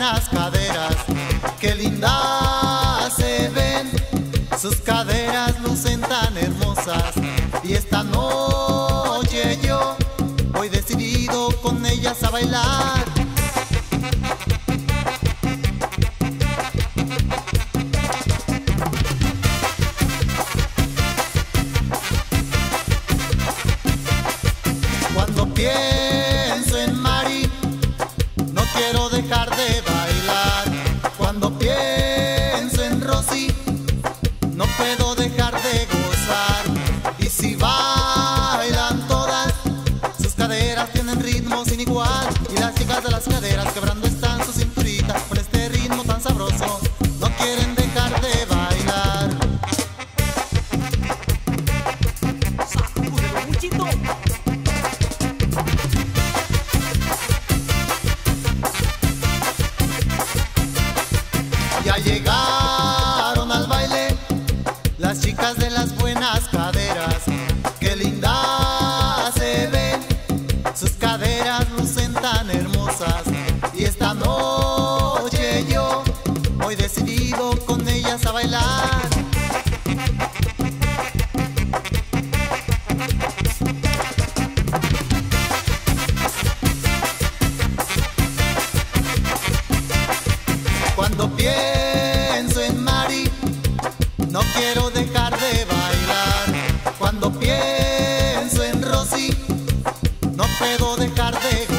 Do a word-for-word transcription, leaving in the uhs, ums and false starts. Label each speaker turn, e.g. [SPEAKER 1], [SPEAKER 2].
[SPEAKER 1] buenas caderas, qué lindas se ven. Sus caderas lucen tan hermosas y esta noche yo voy decidido con ellas a bailar. Cuando pienso en Mari, no quiero dejar de bailar. Cuando pienso en Rosy, no puedo dejar de gozar. Y si bailan todas, sus caderas tienen ritmo sin igual. Y las chicas de las caderas quebrando están su cinturita con este ritmo tan sabroso, no quieren dejar de bailar.
[SPEAKER 2] ¡Sacúdelo, muchito!
[SPEAKER 1] Ya llegaron al baile las chicas de las buenas caderas, qué lindas se ven. Sus caderas lucen tan hermosas y esta noche yo voy decidido con ellas a bailar. Cuando pienso en Mari, no quiero dejar de bailar. Cuando pienso en Rosy, no puedo dejar de